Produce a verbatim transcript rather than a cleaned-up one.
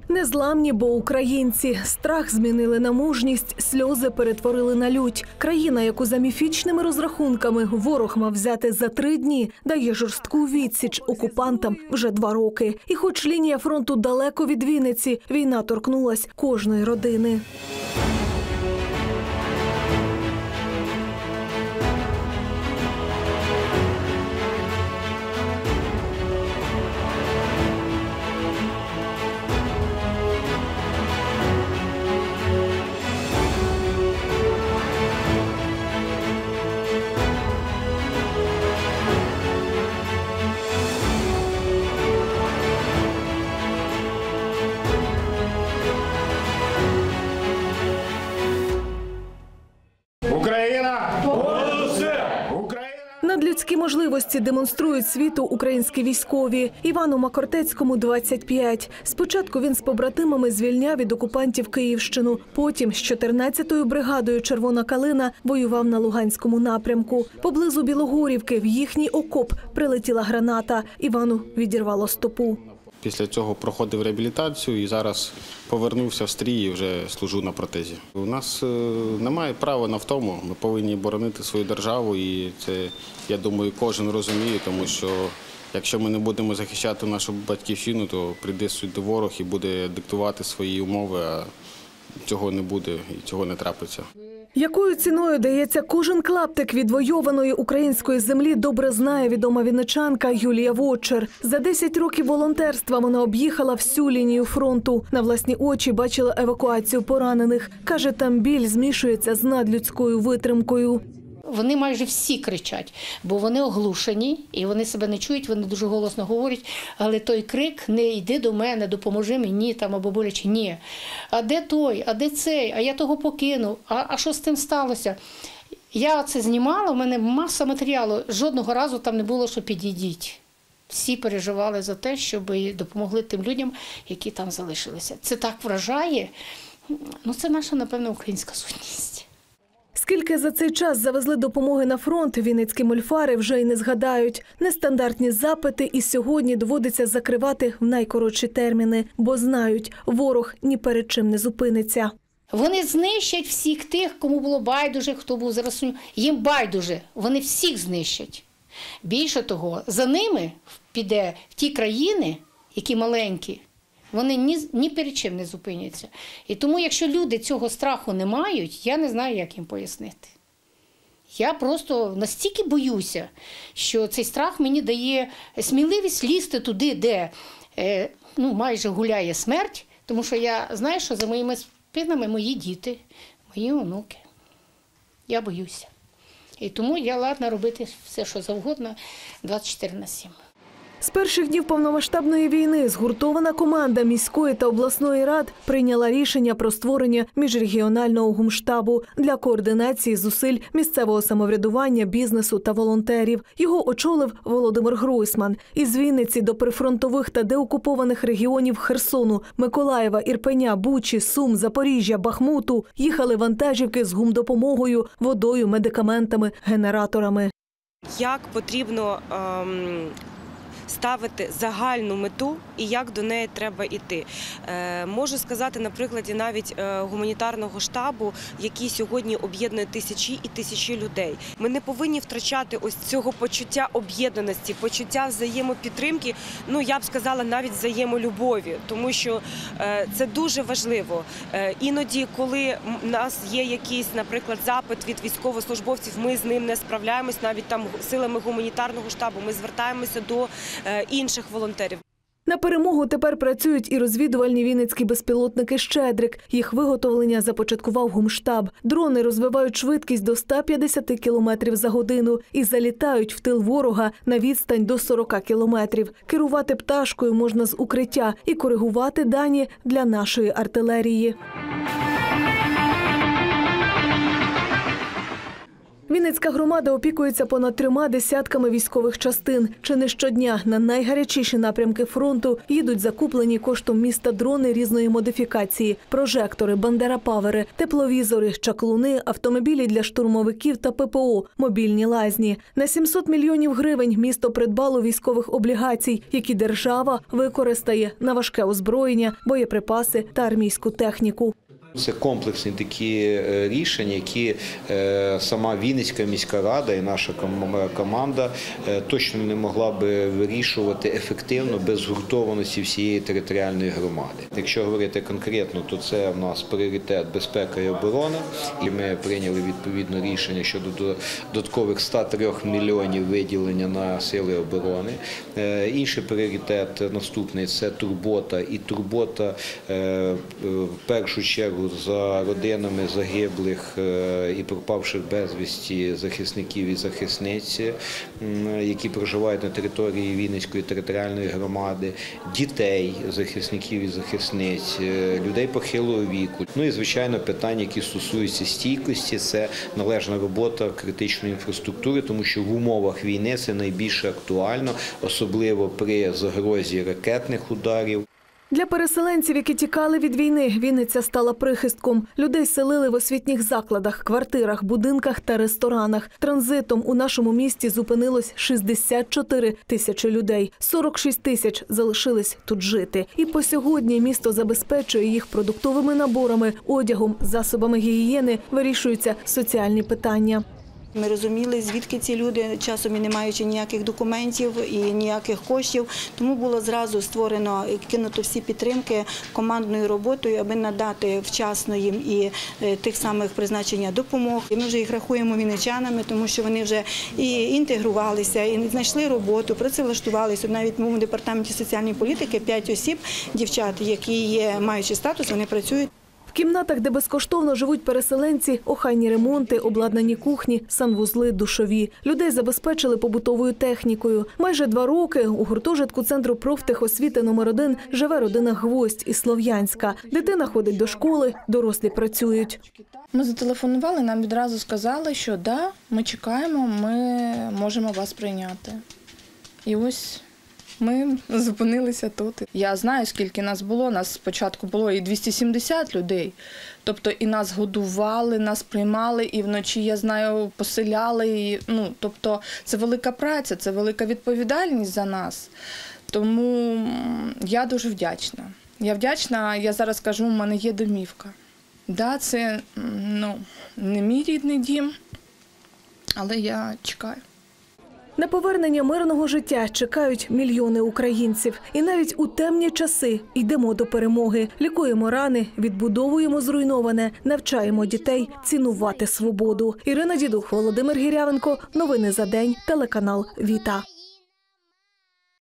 Незламні, бо українці. Страх змінили на мужність, сльози перетворили на лють. Країна, яку за міфічними розрахунками ворог мав взяти за три дні, дає жорстку відсіч окупантам вже два роки. І хоч лінія фронту далеко від Вінниці, війна торкнулась кожної родини. Надлюдські можливості демонструють світу українські військові. Івану Макортецькому двадцять п'ять. Спочатку він з побратимами звільняв від окупантів Київщину. Потім з чотирнадцятою бригадою «Червона калина» воював на Луганському напрямку. Поблизу Білогорівки в їхній окоп прилетіла граната. Івану відірвало стопу. Після цього проходив реабілітацію і зараз повернувся в стрій і вже служу на протезі. У нас немає права на втому, ми повинні боронити свою державу і це, я думаю, кожен розуміє, тому що якщо ми не будемо захищати нашу батьківщину, то прийде сюди ворог і буде диктувати свої умови, а цього не буде і цього не трапиться. Якою ціною дається кожен клаптик відвойованої української землі, добре знає відома вінничанка Юлія Вотчер. За десять років волонтерства вона об'їхала всю лінію фронту. На власні очі бачила евакуацію поранених. Каже, там біль змішується з надлюдською витримкою. Вони майже всі кричать, бо вони оглушені і вони себе не чують, вони дуже голосно говорять, але той крик «не йди до мене, допоможи мені» там, або боляче «ні». А де той, а де цей, а я того покинув, а, а що з тим сталося? Я це знімала, в мене маса матеріалу, жодного разу там не було, що підійдіть. Всі переживали за те, щоб допомогли тим людям, які там залишилися. Це так вражає, ну це наша, напевно, українська сутність. Скільки за цей час завезли допомоги на фронт, вінницькі мольфари вже й не згадають. Нестандартні запити і сьогодні доводиться закривати в найкоротші терміни, бо знають, ворог ні перед чим не зупиниться. Вони знищать всіх тих, кому було байдуже, хто був зараз. Їм байдуже, вони всіх знищать. Більше того, за ними піде в ті країни, які маленькі, вони ні, ні перед чим не зупиняться. І тому, якщо люди цього страху не мають, я не знаю, як їм пояснити. Я просто настільки боюся, що цей страх мені дає сміливість лізти туди, де е, ну, майже гуляє смерть, тому що я знаю, що за моїми спинами мої діти, мої онуки. Я боюся. І тому я ладна робити все, що завгодно, двадцять чотири на сім. З перших днів повномасштабної війни згуртована команда міської та обласної рад прийняла рішення про створення міжрегіонального гумштабу для координації зусиль місцевого самоврядування, бізнесу та волонтерів. Його очолив Володимир Гройсман. Із Вінниці до прифронтових та деокупованих регіонів Херсону, Миколаєва, Ірпеня, Бучі, Сум, Запоріжжя, Бахмуту їхали вантажівки з гумдопомогою, водою, медикаментами, генераторами. Як потрібно ем... ставити загальну мету і як до неї треба йти. Е, можу сказати на прикладі навіть е, гуманітарного штабу, який сьогодні об'єднує тисячі і тисячі людей. Ми не повинні втрачати ось цього почуття об'єднаності, почуття взаємопідтримки, ну я б сказала навіть взаємолюбові, тому що е, це дуже важливо. Е, іноді, коли в нас є якийсь, наприклад, запит від військовослужбовців, ми з ним не справляємось, навіть там силами гуманітарного штабу, ми звертаємося до інших волонтерів. На перемогу тепер працюють і розвідувальні вінницькі безпілотники «Щедрик». Їх виготовлення започаткував гумштаб. Дрони розвивають швидкість до ста п'ятдесяти кілометрів за годину і залітають в тил ворога на відстань до сорока кілометрів. Керувати пташкою можна з укриття і коригувати дані для нашої артилерії. Вінницька громада опікується понад трьома десятками військових частин. Чи не щодня на найгарячіші напрямки фронту їдуть закуплені коштом міста дрони різної модифікації, прожектори, бандера-павери, тепловізори, чаклуни, автомобілі для штурмовиків та ППО, мобільні лазні. На сімсот мільйонів гривень місто придбало військових облігацій, які держава використає на важке озброєння, боєприпаси та армійську техніку. Це комплексні такі рішення, які сама Вінницька міська рада і наша команда точно не могла би вирішувати ефективно без згуртованості всієї територіальної громади. Якщо говорити конкретно, то це в нас пріоритет безпека і оборона. І ми прийняли відповідне рішення щодо додаткових ста трьох мільйонів виділення на сили оборони. Інший пріоритет наступний – це турбота. І турбота в першу чергу за родинами загиблих і пропавших безвісті захисників і захисниць, які проживають на території Вінницької територіальної громади, дітей захисників і захисниць, людей похилого віку. Ну і, звичайно, питання, які стосуються стійкості, це належна робота критичної інфраструктури, тому що в умовах війни це найбільш актуально, особливо при загрозі ракетних ударів. Для переселенців, які тікали від війни, Вінниця стала прихистком. Людей селили в освітніх закладах, квартирах, будинках та ресторанах. Транзитом у нашому місті зупинилось шістдесят чотири тисячі людей. сорок шість тисяч залишились тут жити. І по сьогодні місто забезпечує їх продуктовими наборами, одягом, засобами гігієни, вирішуються соціальні питання. Ми розуміли, звідки ці люди, часом і не маючи ніяких документів і ніяких коштів. Тому було зразу створено, кинуто всі підтримки командною роботою, аби надати вчасно їм і тих самих призначення допомог. І ми вже їх рахуємо вінничанами, тому що вони вже і інтегрувалися, і знайшли роботу, працевлаштувалися. Навіть в моєму департаменті соціальної політики п'ять осіб, дівчат, які є, маючи статус, вони працюють. В кімнатах, де безкоштовно живуть переселенці, охайні ремонти, обладнані кухні, санвузли, душові. Людей забезпечили побутовою технікою. Майже два роки у гуртожитку Центру профтехосвіти номер один живе родина Гвоздь із Слов'янська. Дитина ходить до школи, дорослі працюють. Ми зателефонували, нам відразу сказали, що да, ми чекаємо, ми можемо вас прийняти. І ось ми зупинилися тут. Я знаю, скільки нас було. Нас спочатку було і двісті сімдесят людей. Тобто і нас годували, нас приймали, і вночі, я знаю, поселяли. І, ну, тобто це велика праця, це велика відповідальність за нас. Тому я дуже вдячна. Я вдячна, я зараз кажу, у мене є домівка. Да, це ну, не мій рідний дім, але я чекаю. На повернення мирного життя чекають мільйони українців. І навіть у темні часи йдемо до перемоги. Лікуємо рани, відбудовуємо зруйноване, навчаємо дітей цінувати свободу. Ірина Дідух, Володимир Гірявенко. Новини за день. Телеканал «Віта».